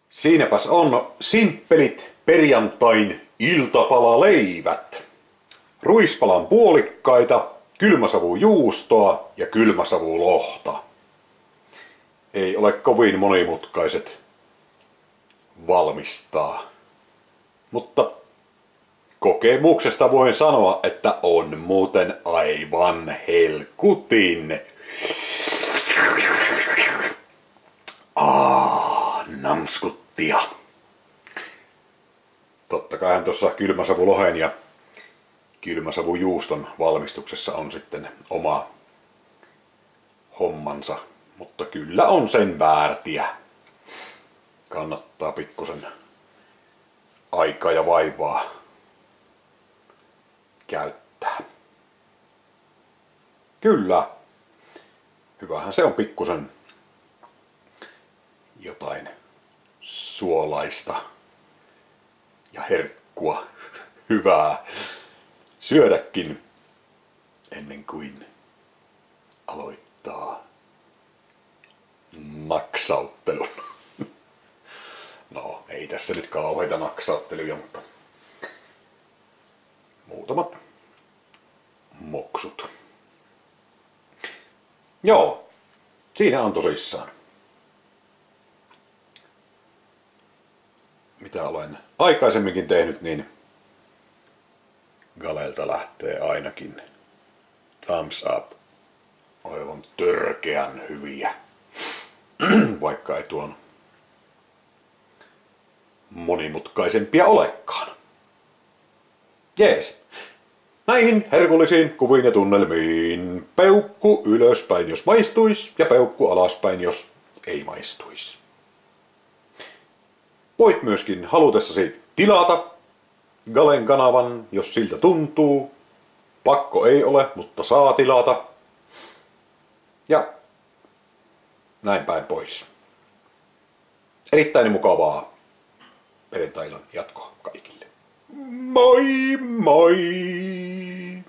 Siinäpäs on simppelit perjantain iltapalaleivät. Ruispalan puolikkaita, kylmäsavujuustoa ja kylmäsavulohta. Ei ole kovin monimutkaiset valmistaa. Mutta kokemuksesta voin sanoa, että on muuten aivan helkutin. Namskuttia. Totta kai tuossa kylmäsavulohen ja kylmäsavujuuston valmistuksessa on sitten oma hommansa, mutta kyllä on sen väärtiä. Kannattaa pikkusen aikaa ja vaivaa käyttää. Kyllä. Hyvähän se on pikkusen jotain suolaista ja herkkua hyvää syödäkin ennen kuin aloittaa naksauttelun. No, ei tässä nyt kauheita naksautteluja, mutta muutamat moksut. Joo, siinä on tosissaan. Mitä olen aikaisemminkin tehnyt, niin Galelta lähtee ainakin thumbs up. Aivan törkeän hyviä. Vaikka ei tuon monimutkaisempia olekaan. Jees. Näihin herkullisiin kuviin ja tunnelmiin peukku ylöspäin, jos maistuis, ja peukku alaspäin, jos ei maistuis. Voit myöskin halutessasi tilata Galen kanavan, jos siltä tuntuu. Pakko ei ole, mutta saa tilata. Ja näin päin pois. Erittäin mukavaa perjantai-illan jatkoa kaikille. Moi moi!